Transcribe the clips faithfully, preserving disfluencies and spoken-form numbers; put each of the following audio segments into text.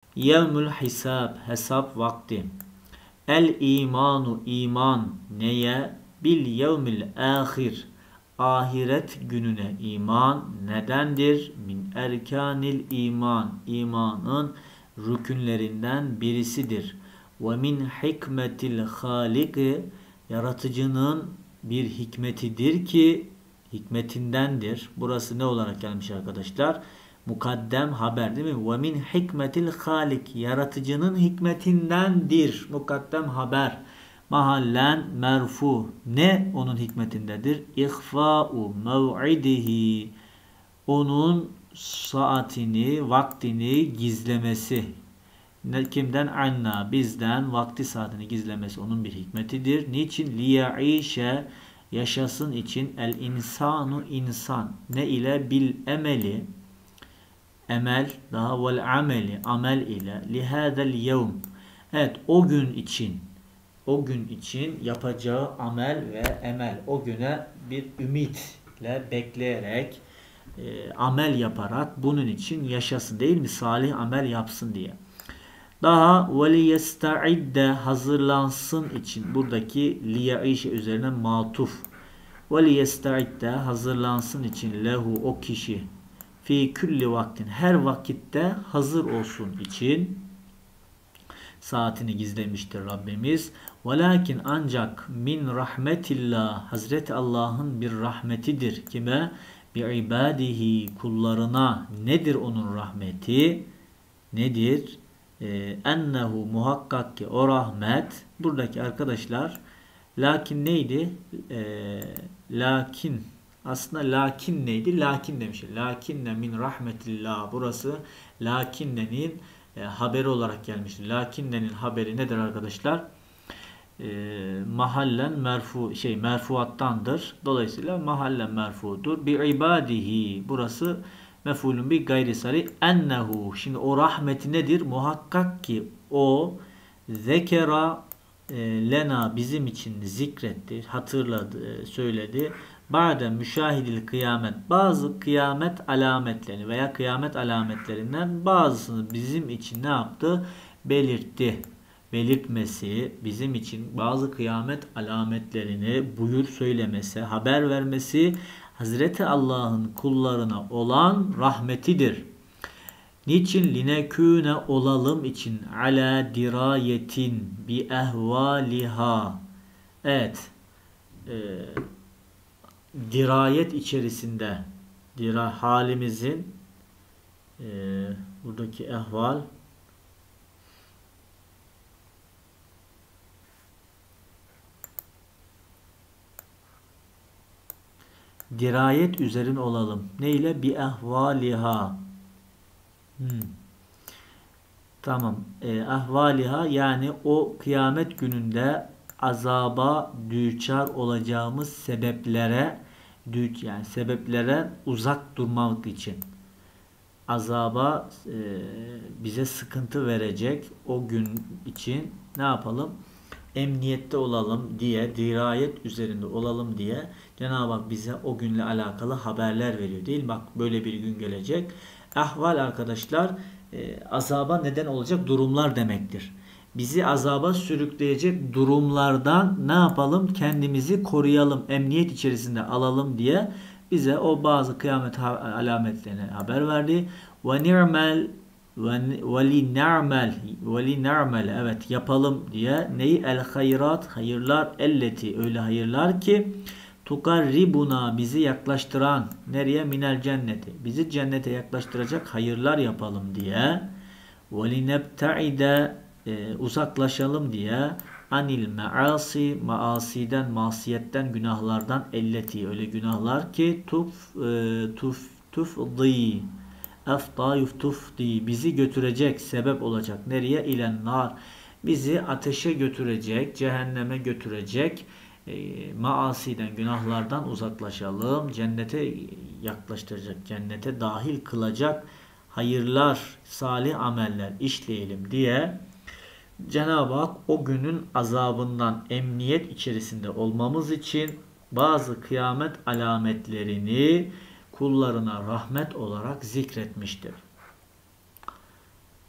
Yevmül hisab, hesap vakti. El imanu, iman neye? Bil yevmil ahir, ahiret gününe iman nedendir? Min erkanil iman, imanın rükünlerinden birisidir. Ve min hikmetil haliki, yaratıcının bir hikmetidir ki hikmetindendir. Burası ne olarak gelmiş arkadaşlar? Mukaddem haber değil mi? Ve min hikmetil halik, yaratıcının hikmetindendir. Mukaddem haber. Mahallen merfu. Ne onun hikmetindedir? İhfa'u mev'idihi, onun saatini, vaktini gizlemesi. Kimden? Anna, bizden vakti saatini gizlemesi onun bir hikmetidir. Niçin? Liyaişe, yaşasın için, el insanu, insan. Ne ile? Bil emeli, emel, daha vel ameli, amel ile, lihâzel yevm. Evet, o gün için, o gün için yapacağı amel ve emel, o güne bir ümitle bekleyerek, e, amel yaparak bunun için yaşasın değil mi? Salih amel yapsın diye. Daha وَلِيَسْتَعِدَّ, hazırlansın için, buradaki liyaişe üzerine matuf. وَلِيَسْتَعِدَّ, hazırlansın için, lehu, o kişi, fi külli vaktin, her vakitte hazır olsun için saatini gizlemiştir Rabbimiz. Velakin, ancak, min rahmetillah, Hazreti Allah'ın bir rahmetidir. Kime? Bi ibadihi, kullarına. Nedir onun rahmeti? Nedir? Ee, ennehu, muhakkak ki o rahmet, buradaki arkadaşlar lakin neydi? Ee, lakin aslında lakin neydi? Lakin demiş. Lakinne min rahmetillah. Burası lakinnenin e, haberi olarak gelmiştir. Lakinnenin haberi nedir arkadaşlar? E, mahallen merfu, şey merfuattandır. Dolayısıyla mahallen merfudur. Bi ibadihi. Burası mef'ulun bi gayri sari. Ennehu. Şimdi o rahmeti nedir? Muhakkak ki o zekera e, lena, bizim için zikretti, hatırladı, söyledi. Ba'de müşahidil kıyamet, bazı kıyamet alametlerini veya kıyamet alametlerinden bazısını bizim için ne yaptı? Belirtti. Belirtmesi, bizim için bazı kıyamet alametlerini buyur söylemesi, haber vermesi Hazreti Allah'ın kullarına olan rahmetidir. Niçin? Linekûne, olalım için, ala dirayetin bi ehvaliha. Evet. E, dirayet içerisinde, dira, halimizin e, buradaki ehval, dirayet üzerine olalım. Ne ile? Bi ehvaliha. Hmm. Tamam. E, ahvaliha, yani o kıyamet gününde azaba düçar olacağımız sebeplere, düç yani sebeplere uzak durmak için, azaba e, bize sıkıntı verecek o gün için ne yapalım? Emniyette olalım diye, dirayet üzerinde olalım diye Cenab-ı Hak bize o günle alakalı haberler veriyor değil mi? Bak, böyle bir gün gelecek. Ahval arkadaşlar e, azaba neden olacak durumlar demektir. Bizi azaba sürükleyecek durumlardan ne yapalım? Kendimizi koruyalım, emniyet içerisinde alalım diye bize o bazı kıyamet alametlerine haber verdi. Ve ni'mel ve li na'mel ve li na'mel, evet yapalım diye neyi? El hayrat, hayırlar, elleti, öyle hayırlar ki tukarribuna, bizi yaklaştıran, nereye? Minel cenneti, bizi cennete yaklaştıracak hayırlar yapalım diye. Ve li nebta'ide, uzaklaşalım diye. Anil maasi, maasiden, masiyetten, günahlardan, elleti, öyle günahlar ki tuf tuf tufdi efta yuftufdi, bizi götürecek, sebep olacak. Nereye? İlen nar, bizi ateşe götürecek, cehenneme götürecek e, maasiden, günahlardan uzaklaşalım. Cennete yaklaştıracak, cennete dahil kılacak hayırlar, salih ameller işleyelim diye Cenab-ı Hak o günün azabından emniyet içerisinde olmamız için bazı kıyamet alametlerini kullarına rahmet olarak zikretmiştir.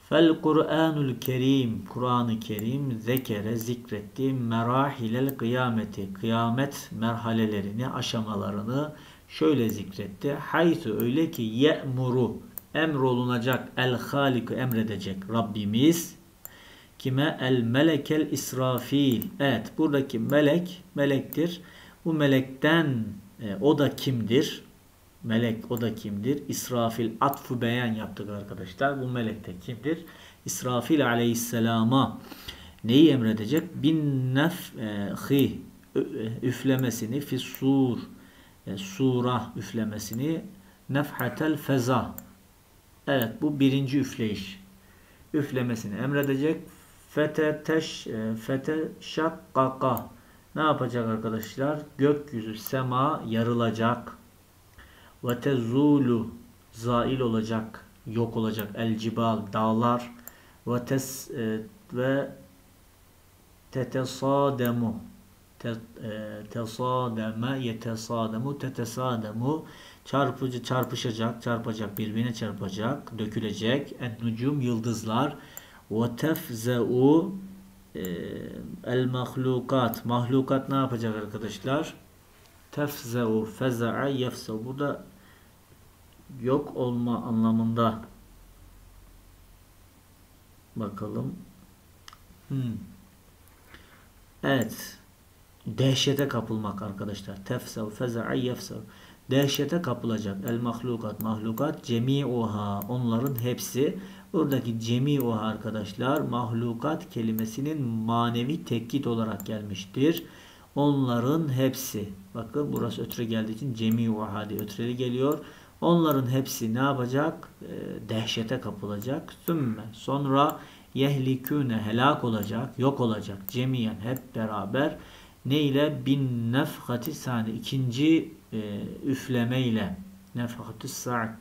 Fel Kur'anul Kerim, Kur'an-ı Kerim zekere zikretti merahilel kıyameti, kıyamet merhalelerini, aşamalarını şöyle zikretti. Haythu, öyle ki ye'muru, emrolunacak, el haliku, emredecek Rabbimiz kime? El melekel İsrafil. Evet, buradaki melek melektir. Bu melekten e, o da kimdir? Melek o da kimdir? İsrafil, atfu beyan yaptık arkadaşlar. Bu melek de kimdir? İsrafil aleyhisselama neyi emredecek? Bin nefhi, üflemesini, fissur, e, sura üflemesini, nefhatel feza. Evet, bu birinci üfleyiş. Üflemesini emredecek. Fete teş fete şakkaka. Ne yapacak arkadaşlar? Gökyüzü, sema yarılacak. Ve tezulu, zail olacak, yok olacak. El cibal, dağlar. Ve tes e, ve tetesademu, te, e, tesademe, yetesademu, tetesademu, çarpıcı, çarpışacak, çarpacak, birbirine çarpacak, dökülecek. En-nucum, yıldızlar. Ve tefzeu, e, el mahlukat, mahlukat ne yapacak arkadaşlar? Tefzeu, feza'a, yefzeu. Burada yok olma anlamında. Bakalım. Hmm. Evet. Dehşete kapılmak arkadaşlar. Tefzeu, feza'a, yefzeu. Dehşete kapılacak. El mahlukat, mahlukat. Cemi'uha, onların hepsi. Buradaki cemi'uha arkadaşlar, mahlukat kelimesinin manevi tekkit olarak gelmiştir. Onların hepsi. Bakın burası ötre geldiği için cemi'uha diye ötreli geliyor. Onların hepsi ne yapacak? E, dehşete kapılacak. Sümme, sonra yehlikûne, helak olacak, yok olacak. Cemiyen, hep beraber. Ne ile? Bin nefhati sani, ikinci e, üfleme ile. Nefhatü sa'd.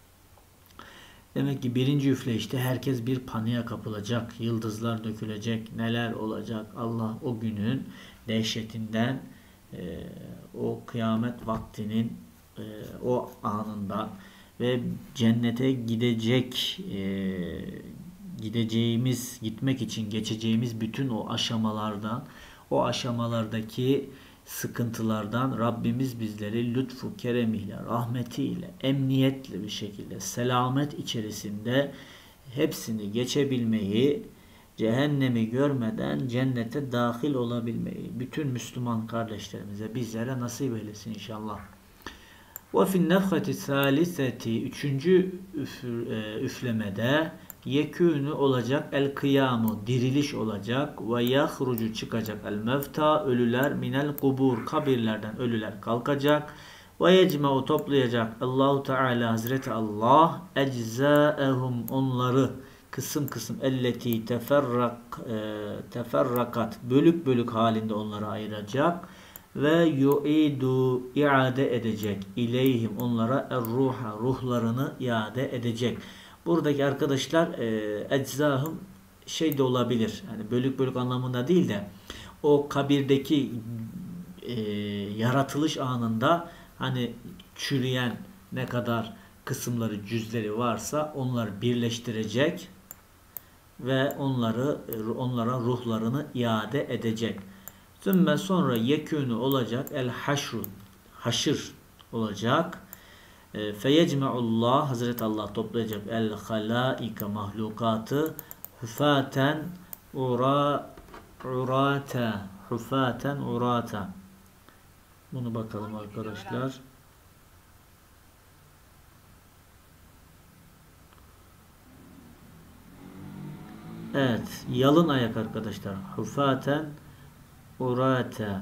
Demek ki birinci üfleyişte herkes bir paniğe kapılacak. Yıldızlar dökülecek. Neler olacak? Allah o günün dehşetinden, e, o kıyamet vaktinin e, o anından ve cennete gidecek e, gideceğimiz, gitmek için geçeceğimiz bütün o aşamalardan, o aşamalardaki sıkıntılardan Rabbimiz bizleri lütfu, keremiyle, rahmetiyle, emniyetli bir şekilde, selamet içerisinde hepsini geçebilmeyi, cehennemi görmeden cennete dahil olabilmeyi bütün Müslüman kardeşlerimize, bizlere nasip eylesin inşallah. Ve fin nefhati saliseti, üçüncü üf, e, üflemede yekûnü olacak, el kıyamu, diriliş olacak, ve yahrucu, çıkacak, el mevta, ölüler, minel kubur, kabirlerden ölüler kalkacak, ve yecma'u, toplayacak, Allahu Teala, Hazreti Allah, eczaehum, onları kısım kısım, elleti teferrak e, teferrakat, bölük bölük halinde onları ayıracak ve yu'idu, iade edecek, ileyhim, onlara er-ruha, ruhlarını iade edecek. Buradaki arkadaşlar e, eczahım şey de olabilir. Yani bölük bölük anlamında değil de o kabirdeki e, yaratılış anında hani çürüyen ne kadar kısımları, cüzleri varsa onları birleştirecek ve onları onlara ruhlarını iade edecek. Sümme, sonra yekûnü olacak, el haşru, haşır olacak. Feyecme'ullah, Hazreti Allah toplayacak el halaike, mahlukatı, hufaten ura urata, hufaten urata. Bunu bakalım arkadaşlar. Evet, yalın ayak arkadaşlar. Hufaten urata.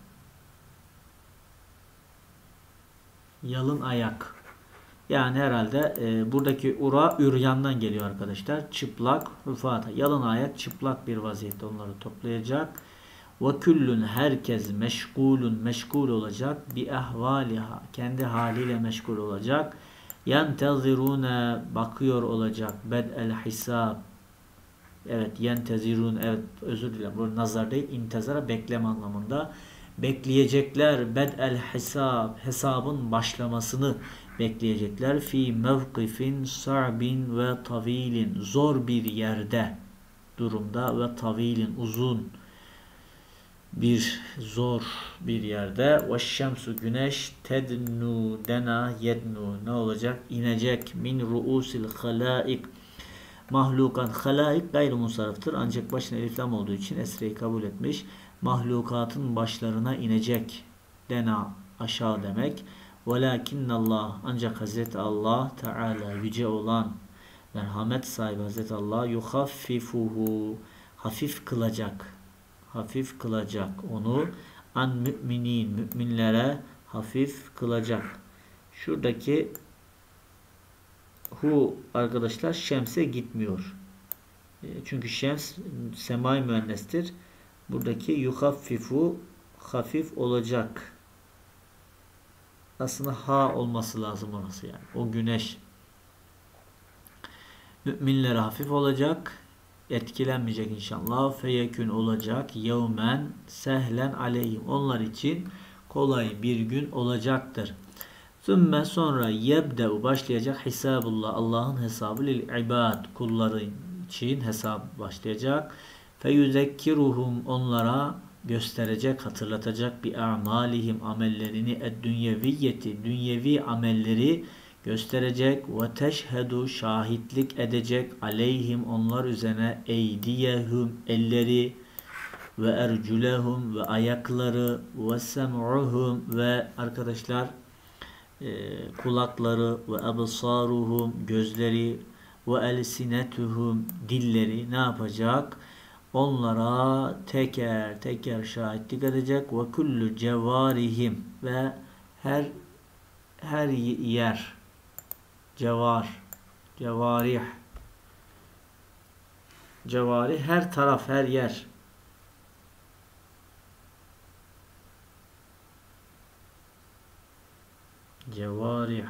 Yalın ayak. Yani herhalde e, buradaki ura üryandan geliyor arkadaşlar. Çıplak, hufata. Yalın ayak, çıplak bir vaziyette onları toplayacak. Ve küllün, herkes meşgulun, meşgul olacak. Bi ehvaliha, kendi haliyle meşgul olacak. Yentezirune, bakıyor olacak. Bed'el hisab. Evet, yentezirun, evet, özür dilerim. Bu nazar değil, intezara, bekleme anlamında. Bekleyecekler bed'el hesab, hesabın başlamasını, bekleyecekler. Fi mevkifin sa'bin ve tavilin, zor bir yerde, durumda ve tavilin, uzun bir zor bir yerde. Ve şemsu, güneş, tednu, dena, yednu, ne olacak? İnecek. Min ruusil halaik, mahlukat, halaik gayrimusarraftır. Ancak başına eliflam olduğu için esreyi kabul etmiş. Mahlukatın başlarına inecek. Dena, aşağı demek. Velakinnallah, ancak Hazreti Allah Teala, yüce olan, merhamet sahibi Hazreti Allah, yuhaffifuhu, hafif kılacak. Hafif kılacak onu. An müminin, müminlere hafif kılacak. Şuradaki hu arkadaşlar şemse gitmiyor. Çünkü şems semai müennestir. Buradaki yuhaffifu, hafif olacak. Aslında ha olması lazım orası yani. O güneş müminlere hafif olacak. Etkilenmeyecek inşallah. Feyekün olacak. Yevmen sehlen aleyhim. Onlar için kolay bir gün olacaktır. Sümme, sonra yebde'u, başlayacak. Hisabullah, Allah'ın hesabı lil ibad, kulları için hesap başlayacak. Feyuzekkiruhum, onlara gösterecek, hatırlatacak bir amalihim, amellerini, ed-dünyeviyeti, dünyevi amelleri gösterecek. Ve teşhedu, şahitlik edecek, aleyhim, onlar üzerine, eydiyehum, elleri, ve erculehum, ve ayakları, ve sem'uhum, ve arkadaşlar e, kulakları, ve absaruhum, gözleri, ve elsinetuhum, dilleri ne yapacak? Onlara teker teker şahitlik edecek. Ve kullu cevarihim, ve her her yer, cevar, cevarih, cevari, her taraf, her yer. Cevarih.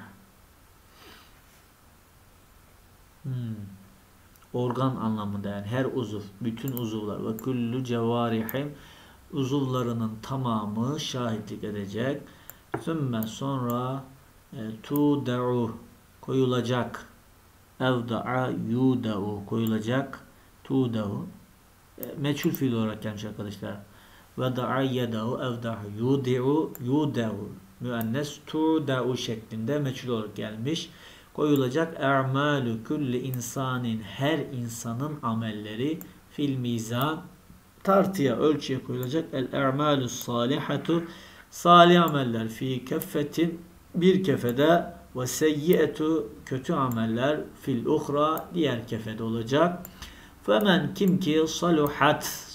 Hmm. Organ anlamında, yani her uzuv, bütün uzuvlar. Ve kullu cevarihim, uzuvlarının tamamı şahitlik edecek. Sümme, sonra e, tu'da'u, koyulacak. Evda'a yuda'u, koyulacak. Tu'da'u e, meçhul fiil olarak gelmiş arkadaşlar. Ve da'a yeda'u evda'u yudi'u yuda'u, müennes tu'da'u şeklinde meçhul olarak gelmiş. Koyulacak. E'malü kulli insanin, her insanın amelleri, fil mizan, tartıya, ölçüye koyulacak. El e'malü salihatu, salih ameller, fi keffetin, bir kefede, ve seyyiyetu, kötü ameller, fil uhra, diğer kefede olacak. Femen, kim ki saluhat,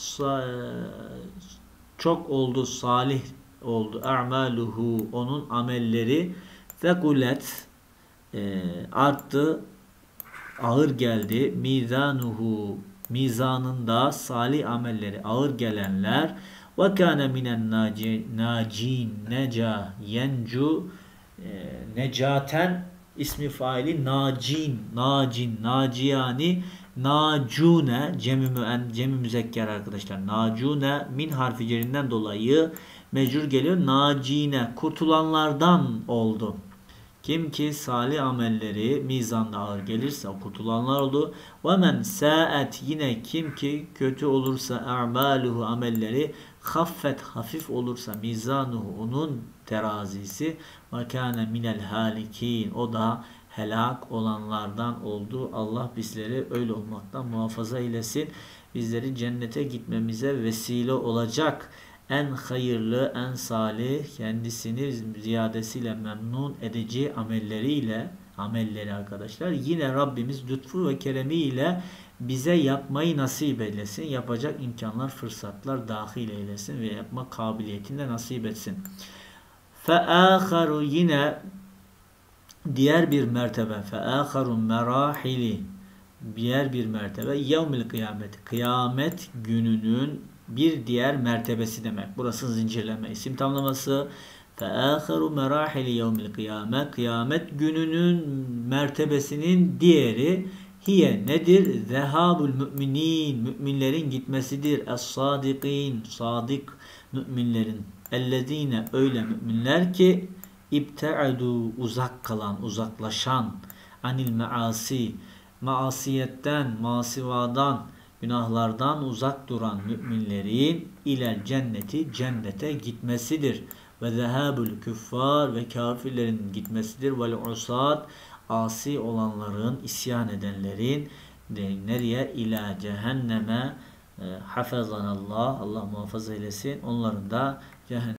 çok oldu, salih oldu, e'maluhu, onun amelleri, fekulet, e, arttı, ağır geldi, mizanuhu, mizanında salih amelleri ağır gelenler, ve kâne minen nacin, neca, yencu, e, necaten, ismi faili nacin, nacin, naciyani, nacune, cemi müen, cemi müzekker arkadaşlar. Nacune, min harfi cerinden dolayı mecrur geliyor. Nacine, kurtulanlardan oldu. Kim ki salih amelleri mizanda ağır gelirse o kurtulanlar oldu. Ve men sa'et, yine kim ki kötü olursa, a'maluhu, amelleri, haffet, hafif olursa, mizanuhu, onun terazisi, ve kâne minel halikin, o da helak olanlardan oldu. Allah bizleri öyle olmaktan muhafaza eylesin. Bizleri cennete gitmemize vesile olacak en hayırlı, en salih, kendisini ziyadesiyle memnun edici amelleriyle, amelleri arkadaşlar, yine Rabbimiz lütfu ve keremiyle bize yapmayı nasip eylesin. Yapacak imkanlar, fırsatlar dahil eylesin ve yapma kabiliyetini de nasip etsin. فَآخَرُ, yine diğer bir mertebe, فَآخَرُ merahili, diğer bir mertebe, yevmil kıyamet, kıyamet gününün bir diğer mertebesi demek. Burası zincirleme isim tamlaması. فَآخَرُ merahili yevmil kıyamet, kıyamet gününün mertebesinin diğeri, hiye nedir? Zehabul müminin, müminlerin gitmesidir. Es-sadikin, sadık müminlerin. Ellezine, öyle müminler ki İbte'adu uzak kalan, uzaklaşan, anil measi maasiyetten, masivadan, günahlardan uzak duran müminlerin ilel cenneti cennete gitmesidir. Ve zehabul küffar ve kafirlerin gitmesidir. Vel usat asi olanların, isyan edenlerin de nereye? İla cehenneme hafazanallah, Allah muhafaza eylesin. Onların da cehennem